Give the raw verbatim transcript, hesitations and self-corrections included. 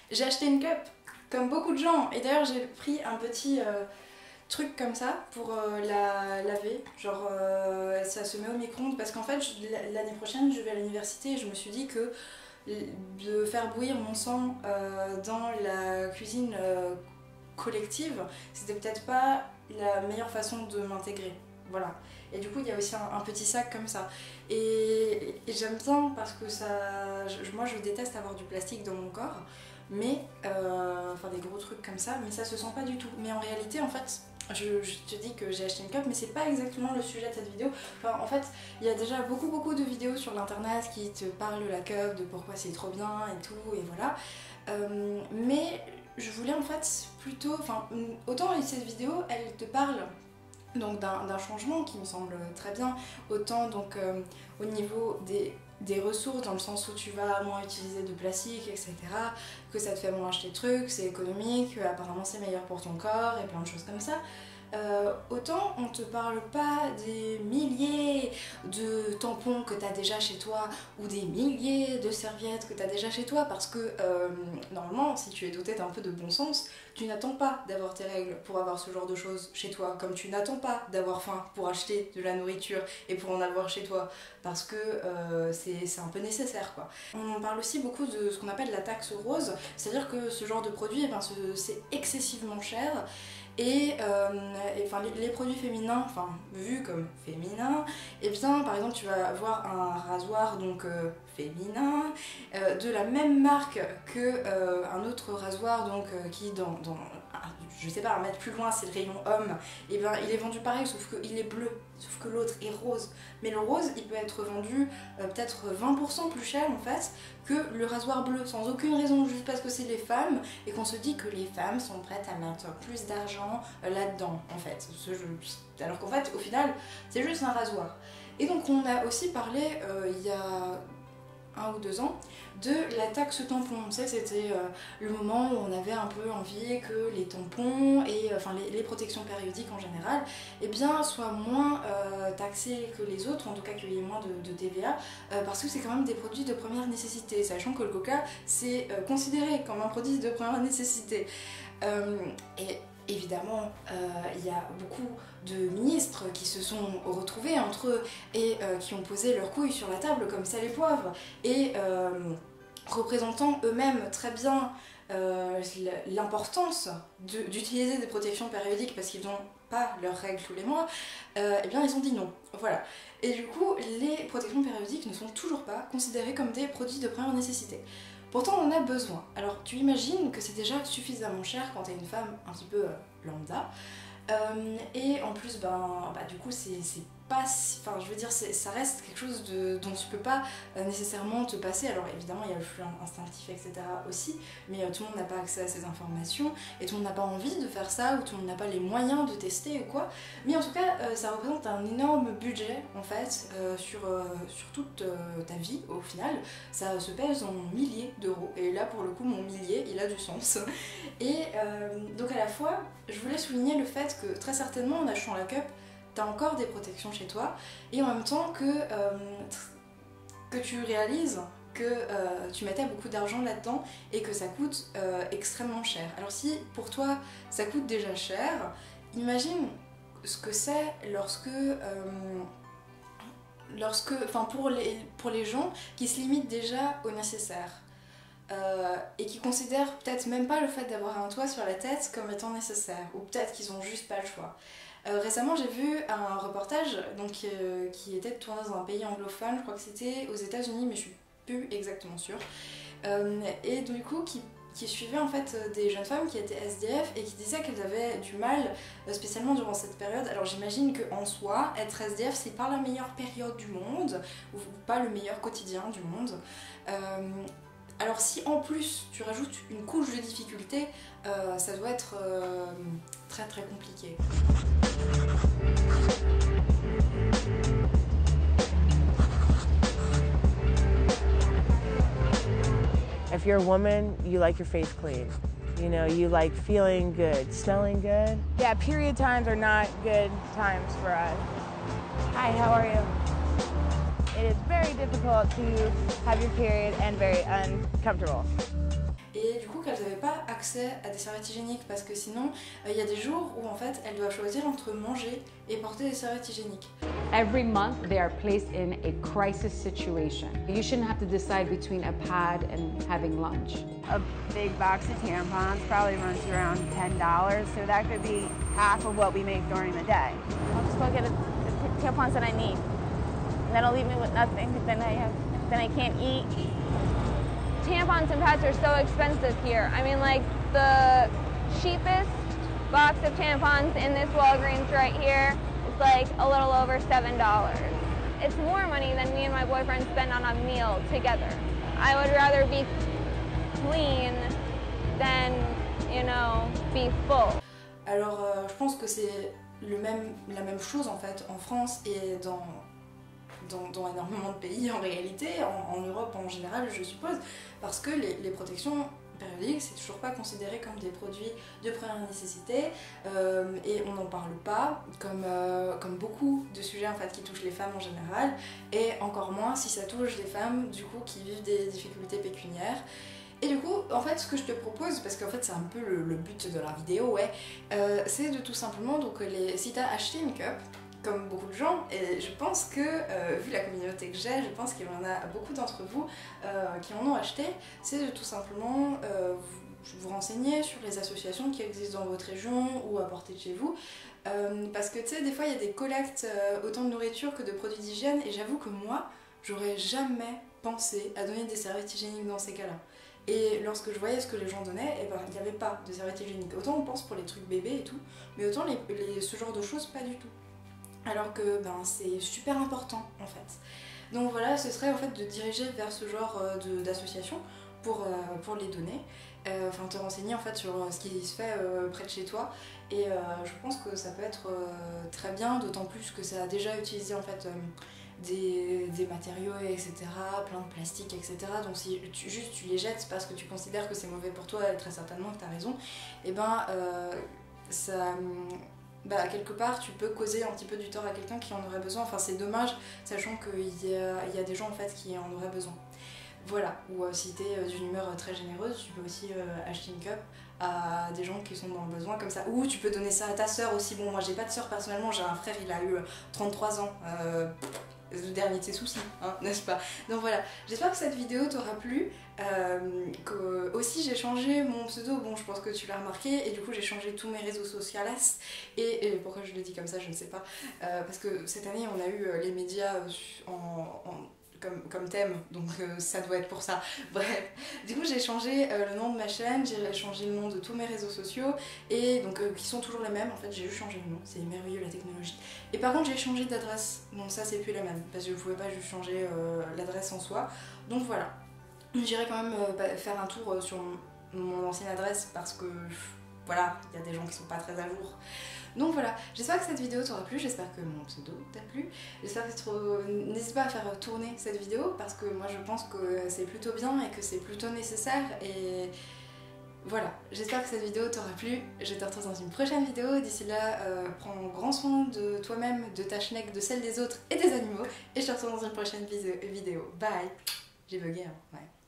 J'ai acheté une cup, comme beaucoup de gens, et d'ailleurs j'ai pris un petit euh, truc comme ça pour euh, la laver, genre euh, ça se met au micro-ondes parce qu'en fait l'année prochaine je vais à l'université et je me suis dit que de faire bouillir mon sang euh, dans la cuisine euh, collective, c'était peut-être pas la meilleure façon de m'intégrer. Voilà. Et du coup, il y a aussi un, un petit sac comme ça. Et, et j'aime bien parce que ça. Je, moi, je déteste avoir du plastique dans mon corps, mais. Euh, enfin, des gros trucs comme ça, mais ça se sent pas du tout. Mais en réalité, en fait. Je, je te dis que j'ai acheté une cup, mais c'est pas exactement le sujet de cette vidéo. Enfin, en fait, il y a déjà beaucoup beaucoup de vidéos sur l'internet qui te parlent de la cup, de pourquoi c'est trop bien et tout, et voilà. Euh, mais je voulais en fait plutôt, enfin, autant cette vidéo, elle te parle donc d'un changement qui me semble très bien, autant donc euh, au niveau des, des ressources, dans le sens où tu vas moins utiliser de plastique, et cetera, que ça te fait moins acheter de trucs, c'est économique, apparemment c'est meilleur pour ton corps et plein de choses comme ça. Euh, autant on te parle pas des milliers de tampons que tu as déjà chez toi ou des milliers de serviettes que tu as déjà chez toi, parce que euh, normalement si tu es doté d'un peu de bon sens, tu n'attends pas d'avoir tes règles pour avoir ce genre de choses chez toi, comme tu n'attends pas d'avoir faim pour acheter de la nourriture et pour en avoir chez toi, parce que euh, c'est un peu nécessaire quoi. On parle aussi beaucoup de ce qu'on appelle la taxe rose, c'est-à-dire que ce genre de produit, eh ben, c'est excessivement cher. Et, euh, et enfin, les, les produits féminins, enfin vus comme féminins, et eh bien par exemple tu vas avoir un rasoir donc euh, féminin euh, de la même marque que euh, un autre rasoir donc euh, qui dans, dans je sais pas un mètre plus loin c'est le rayon homme, et bien il est vendu pareil sauf qu'il est bleu, sauf que l'autre est rose. Mais le rose il peut être vendu euh, peut-être vingt pour cent plus cher en fait que le rasoir bleu, sans aucune raison, juste parce que c'est les femmes et qu'on se dit que les femmes sont prêtes à mettre plus d'argent euh, là-dedans en fait. Ce jeu, alors qu'en fait au final c'est juste un rasoir. Et donc on a aussi parlé euh, il y a un ou deux ans de la taxe tampon. On sait que c'était euh, le moment où on avait un peu envie que les tampons et euh, enfin les, les protections périodiques en général eh bien, soient moins euh, taxés que les autres, en tout cas qu'il y ait moins de, de T V A, euh, parce que c'est quand même des produits de première nécessité, sachant que le coca c'est euh, considéré comme un produit de première nécessité. Euh, et évidemment, il euh, y a beaucoup de ministres qui se sont retrouvés entre eux et euh, qui ont posé leurs couilles sur la table comme sel et poivre, et euh, représentant eux-mêmes très bien euh, l'importance d'utiliser des protections périodiques parce qu'ils n'ont pas leurs règles tous les mois, euh, et bien ils ont dit non. Voilà. Et du coup, les protections périodiques ne sont toujours pas considérées comme des produits de première nécessité. Pourtant on en a besoin. Alors tu imagines que c'est déjà suffisamment cher quand t'es une femme un petit peu euh, lambda. Euh, et en plus ben bah, du coup c'est pas si, enfin je veux dire ça reste quelque chose de, dont tu peux pas euh, nécessairement te passer. Alors évidemment il y a le flux instinctif etc aussi, mais euh, tout le monde n'a pas accès à ces informations et tout le monde n'a pas envie de faire ça, ou tout le monde n'a pas les moyens de tester ou quoi. Mais en tout cas euh, ça représente un énorme budget en fait euh, sur, euh, sur toute euh, ta vie au final. Ça se pèse en milliers d'euros, et là pour le coup mon millier il a du sens. Et euh, donc à la fois je voulais souligner le fait que très certainement en achetant la cup t'as encore des protections chez toi, et en même temps que, euh, que tu réalises que euh, tu mettais beaucoup d'argent là-dedans et que ça coûte euh, extrêmement cher. Alors si pour toi ça coûte déjà cher, imagine ce que c'est lorsque... Euh, lorsque, enfin pour les, pour les gens qui se limitent déjà au nécessaire. Euh, et qui considèrent peut-être même pas le fait d'avoir un toit sur la tête comme étant nécessaire, ou peut-être qu'ils ont juste pas le choix. Euh, récemment j'ai vu un reportage donc, euh, qui était tourné dans un pays anglophone, je crois que c'était aux États-Unis mais je suis plus exactement sûre, euh, et du coup qui, qui suivait en fait des jeunes femmes qui étaient S D F et qui disaient qu'elles avaient du mal euh, spécialement durant cette période. Alors j'imagine qu'en soi être S D F c'est pas la meilleure période du monde, ou pas le meilleur quotidien du monde. Euh, Alors si en plus tu rajoutes une couche de difficulté, euh, ça doit être euh, très très compliqué. If you're a woman, you like your face clean. You know, you like feeling good, smelling good. Yeah, period times are not good times for us. Hi, how are you? It is very difficult to have your period and very uncomfortable. Et du coup, quelles accès à des serviettes hygiéniques parce que sinon il euh, y a des jours où en fait elles doivent choisir entre manger et porter des serviettes hygiéniques. Every month they are placed in a crisis situation. You shouldn't have to decide between a pad and having lunch. A big box of tampons probably runs around ten dollars, so that could be half of what we make during the day. I'll just go get a, the tampons that I need. And that'll leave me with nothing, then I have, then I can't eat. Tampons and pads are so expensive here. I mean, like, the cheapest box of tampons in this Walgreens right here is like a little over seven dollars. It's more money than me and my boyfriend spend on a meal together. I would rather be clean than, you know, be full. Alors, euh, je pense que c'est le même, la même chose en fait en France et dans Dans, dans énormément de pays en réalité, en, en Europe en général je suppose, parce que les, les protections périodiques c'est toujours pas considéré comme des produits de première nécessité euh, et on n'en parle pas comme, euh, comme beaucoup de sujets en fait qui touchent les femmes en général et encore moins si ça touche des femmes du coup qui vivent des difficultés pécuniaires. Et du coup, en fait, ce que je te propose, parce qu'en fait c'est un peu le, le but de la vidéo, ouais, euh, c'est de tout simplement, donc les, si t'as acheté une cup, comme beaucoup de gens, et je pense que, euh, vu la communauté que j'ai, je pense qu'il y en a beaucoup d'entre vous euh, qui en ont acheté, c'est de tout simplement euh, vous, vous renseigner sur les associations qui existent dans votre région ou à portée de chez vous, euh, parce que tu sais, des fois il y a des collectes euh, autant de nourriture que de produits d'hygiène, et j'avoue que moi, j'aurais jamais pensé à donner des serviettes hygiéniques dans ces cas-là. Et lorsque je voyais ce que les gens donnaient, eh ben, il n'y avait pas de serviettes hygiéniques. Autant on pense pour les trucs bébés et tout, mais autant les, les, ce genre de choses, pas du tout. Alors que ben, c'est super important en fait. Donc voilà, ce serait en fait de diriger vers ce genre euh, d'association pour, euh, pour les donner, euh, enfin te renseigner en fait sur ce qui se fait euh, près de chez toi. Et euh, je pense que ça peut être euh, très bien, d'autant plus que ça a déjà utilisé en fait euh, des, des matériaux, et cetera, plein de plastique, et cetera. Donc si tu, juste tu les jettes parce que tu considères que c'est mauvais pour toi, et très certainement que tu as raison, et ben euh, ça... Bah, quelque part tu peux causer un petit peu du tort à quelqu'un qui en aurait besoin, enfin c'est dommage sachant qu'il y a, il y a des gens en fait qui en auraient besoin. Voilà, ou euh, si t'es euh, d'une humeur euh, très généreuse, tu peux aussi euh, acheter une cup à des gens qui sont dans le besoin comme ça, ou tu peux donner ça à ta soeur aussi. Bon, moi j'ai pas de soeur personnellement, j'ai un frère, il a eu trente-trois ans, euh, le dernier de ses soucis, hein, n'est-ce pas? Donc voilà, j'espère que cette vidéo t'aura plu, euh, que aussi j'ai changé mon pseudo, bon je pense que tu l'as remarqué, et du coup j'ai changé tous mes réseaux sociaux, et, et pourquoi je le dis comme ça je ne sais pas, euh, parce que cette année on a eu euh, les médias euh, en, en Comme, comme thème, donc euh, ça doit être pour ça. Bref, du coup j'ai changé euh, le nom de ma chaîne, j'ai changé le nom de tous mes réseaux sociaux, et donc euh, qui sont toujours les mêmes, en fait j'ai juste changé le nom, c'est merveilleux la technologie. Et par contre j'ai changé d'adresse, donc ça c'est plus la même, parce que je pouvais pas juste changer euh, l'adresse en soi, donc voilà. J'irai quand même euh, faire un tour euh, sur mon, mon ancienne adresse, parce que voilà, il y a des gens qui sont pas très à jour. Donc voilà, j'espère que cette vidéo t'aura plu, j'espère que mon pseudo t'a plu, j'espère que n'hésite pas à faire tourner cette vidéo parce que moi je pense que c'est plutôt bien et que c'est plutôt nécessaire, et voilà, j'espère que cette vidéo t'aura plu, je te retrouve dans une prochaine vidéo, d'ici là euh, prends grand soin de toi-même, de ta schneck, de celle des autres et des animaux, et je te retrouve dans une prochaine vidéo. Bye. J'ai bugué hein, ouais.